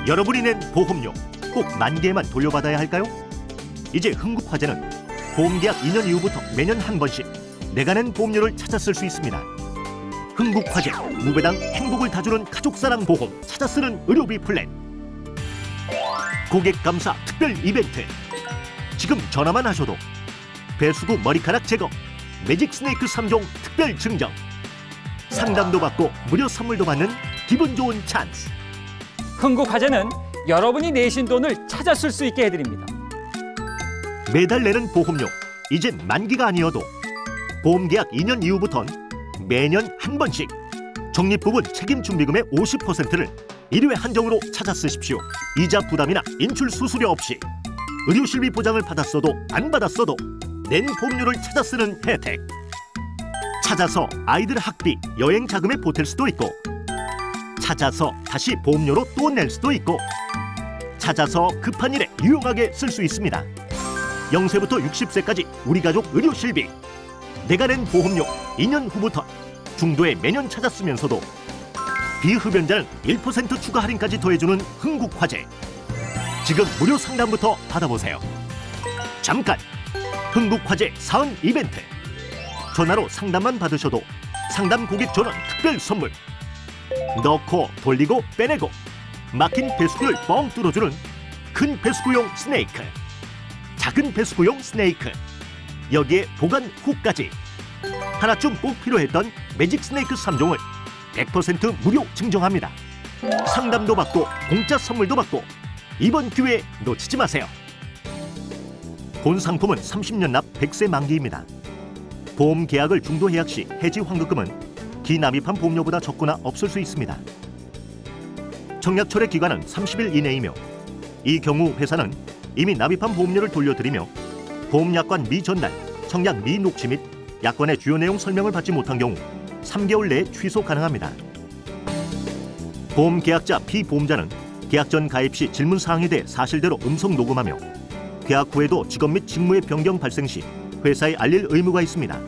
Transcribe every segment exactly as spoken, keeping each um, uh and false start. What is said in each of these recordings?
여러분이 낸 보험료 꼭 만 개만 돌려받아야 할까요? 이제 흥국화재는 보험계약 이 년 이후부터 매년 한 번씩 내가 낸 보험료를 찾아 쓸 수 있습니다. 흥국화재 무배당 행복을 다주는 가족사랑 보험 찾아 쓰는 의료비 플랜. 고객 감사 특별 이벤트. 지금 전화만 하셔도 배수구 머리카락 제거, 매직 스네이크 삼 종 특별 증정, 상담도 받고 무료 선물도 받는 기분 좋은 찬스. 흥국화재는 여러분이 내신 돈을 찾아 쓸 수 있게 해드립니다. 매달 내는 보험료 이젠 만기가 아니어도 보험계약 이 년 이후부턴 매년 한 번씩 적립부분 책임준비금의 오십 퍼센트를 일 회 한정으로 찾아 쓰십시오. 이자 부담이나 인출 수수료 없이 의료실비 보장을 받았어도 안 받았어도 낸 보험료를 찾아 쓰는 혜택. 찾아서 아이들 학비, 여행 자금에 보탤 수도 있고, 찾아서 다시 보험료로 또 낼 수도 있고, 찾아서 급한 일에 유용하게 쓸 수 있습니다. 영 세부터 육십 세까지 우리 가족 의료실비. 내가 낸 보험료 이 년 후부터 중도에 매년 찾아 쓰면서도 비흡연자는 일 퍼센트 추가 할인까지 더해주는 흥국화재. 지금 무료 상담부터 받아보세요. 잠깐! 흥국화재 사은 이벤트. 전화로 상담만 받으셔도 상담 고객 전원 특별 선물. 넣고 돌리고 빼내고 막힌 배수구를 뻥 뚫어주는 큰 배수구용 스네이크, 작은 배수구용 스네이크, 여기에 보관 후까지. 하나쯤 꼭 필요했던 매직 스네이크 삼 종을 백 퍼센트 무료 증정합니다. 상담도 받고 공짜 선물도 받고 이번 기회 놓치지 마세요. 본 상품은 삼십 년 납 백 세 만기입니다. 보험 계약을 중도 해약 시 해지 환급금은 기납입한 보험료보다 적거나 없을 수 있습니다. 청약 철회 기간은 삼십 일 이내이며 이 경우 회사는 이미 납입한 보험료를 돌려드리며 보험약관 미전달, 청약 미녹취 및 약관의 주요 내용 설명을 받지 못한 경우 삼 개월 내에 취소 가능합니다. 보험 계약자 피보험자는 계약 전 가입 시 질문 사항에 대해 사실대로 음성 녹음하며 계약 후에도 직업 및 직무의 변경 발생 시 회사에 알릴 의무가 있습니다.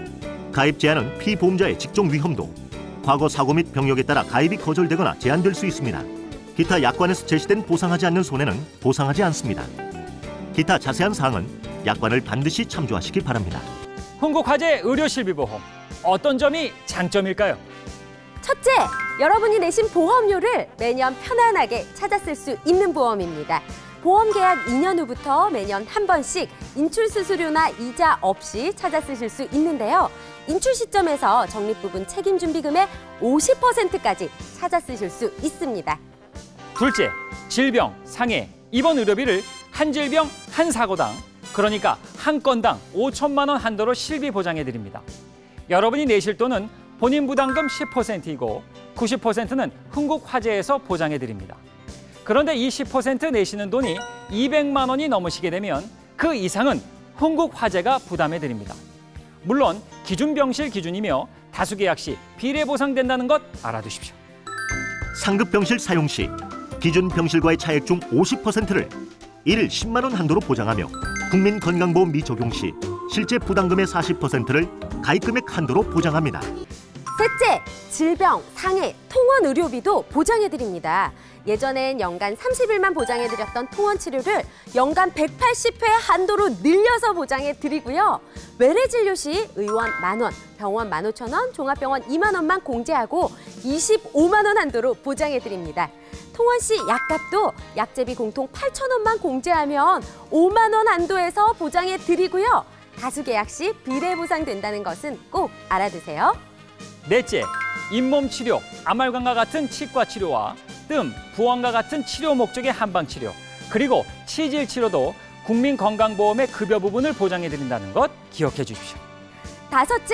가입 제한은 피보험자의 직종 위험도, 과거 사고 및 병력에 따라 가입이 거절되거나 제한될 수 있습니다. 기타 약관에서 제시된 보상하지 않는 손해는 보상하지 않습니다. 기타 자세한 사항은 약관을 반드시 참조하시기 바랍니다. 흥국화재 의료실비보험, 어떤 점이 장점일까요? 첫째, 여러분이 내신 보험료를 매년 편안하게 찾아 쓸 수 있는 보험입니다. 보험 계약 이 년 후부터 매년 한 번씩 인출 수수료나 이자 없이 찾아 쓰실 수 있는데요. 인출 시점에서 적립부분 책임준비금의 오십 퍼센트까지 찾아 쓰실 수 있습니다. 둘째, 질병, 상해, 입원 의료비를 한 질병, 한 사고당, 그러니까 한 건당 오천만 원 한도로 실비 보장해드립니다. 여러분이 내실 돈은 본인 부담금 십 퍼센트이고 구십 퍼센트는 흥국화재에서 보장해드립니다. 그런데 이 십 퍼센트 내시는 돈이 이백만 원이 넘으시게 되면 그 이상은 흥국화재가 부담해드립니다. 물론 기준 병실 기준이며 다수 계약 시 비례 보상된다는 것 알아두십시오. 상급 병실 사용 시 기준 병실과의 차액 중 오십 퍼센트를 일 십만 원 한도로 보장하며 국민건강보험 미적용 시 실제 부담금의 사십 퍼센트를 가입금액 한도로 보장합니다. 셋째, 질병, 상해, 통원 의료비도 보장해드립니다. 예전엔 연간 삼십 일만 보장해드렸던 통원 치료를 연간 백팔십 회 한도로 늘려서 보장해드리고요. 외래 진료 시 의원 만 원, 병원 만 오천 원, 종합병원 이만 원만 공제하고 이십오만 원 한도로 보장해드립니다. 통원 시 약값도 약제비 공통 팔천 원만 공제하면 오만 원 한도에서 보장해드리고요. 다수 계약 시 비례 보상된다는 것은 꼭 알아두세요. 넷째, 잇몸 치료, 아말감과 같은 치과 치료와 뜸, 부원과 같은 치료 목적의 한방치료, 그리고 치질 치료도 국민건강보험의 급여 부분을 보장해드린다는 것 기억해 주십시오. 다섯째,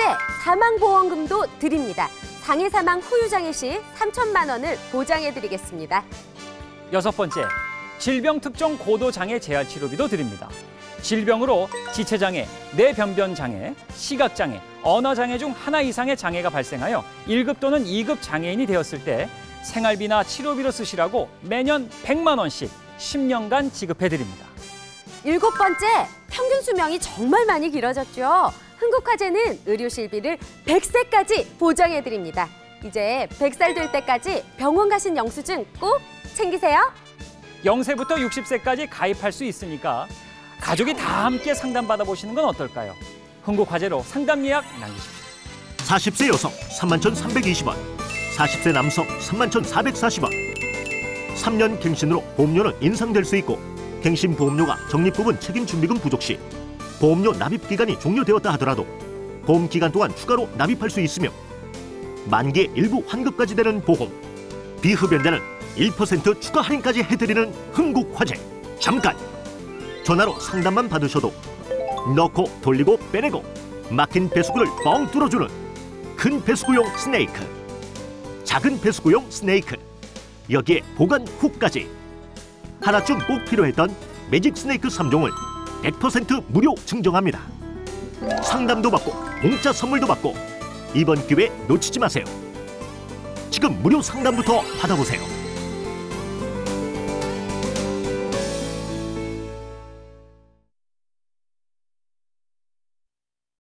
사망보험금도 드립니다. 장애 사망 후유장애 시 삼천만 원을 보장해드리겠습니다. 여섯 번째, 질병 특정 고도장애 재활치료비도 드립니다. 질병으로 지체장애, 뇌변변장애, 시각장애, 언어장애 중 하나 이상의 장애가 발생하여 일 급 또는 이 급 장애인이 되었을 때 생활비나 치료비로 쓰시라고 매년 백만 원씩 십 년간 지급해드립니다. 일곱 번째, 평균 수명이 정말 많이 길어졌죠. 흥국화재는 의료실비를 백 세까지 보장해드립니다. 이제 백 살 될 때까지 병원 가신 영수증 꼭 챙기세요. 영 세부터 육십 세까지 가입할 수 있으니까 가족이 다 함께 상담받아 보시는 건 어떨까요? 흥국화재로 상담 예약 남기십시오. 사십 세 여성 삼만 천삼백이십 원, 사십 세 남성 삼만 천사백사십 원. 삼 년 갱신으로 보험료는 인상될 수 있고 갱신 보험료가 적립부분 책임준비금 부족 시 보험료 납입 기간이 종료되었다 하더라도 보험 기간 동안 추가로 납입할 수 있으며 만기에 일부 환급까지 되는 보험, 비흡연자는 일 퍼센트 추가 할인까지 해드리는 흥국화재. 잠깐! 전화로 상담만 받으셔도 넣고 돌리고 빼내고 막힌 배수구를 뻥 뚫어주는 큰 배수구용 스네이크, 작은 배수구용 스네이크, 여기에 보관 훅까지. 하나쯤 꼭 필요했던 매직 스네이크 삼 종을 백 퍼센트 무료 증정합니다. 상담도 받고 공짜 선물도 받고 이번 기회 놓치지 마세요. 지금 무료 상담부터 받아보세요.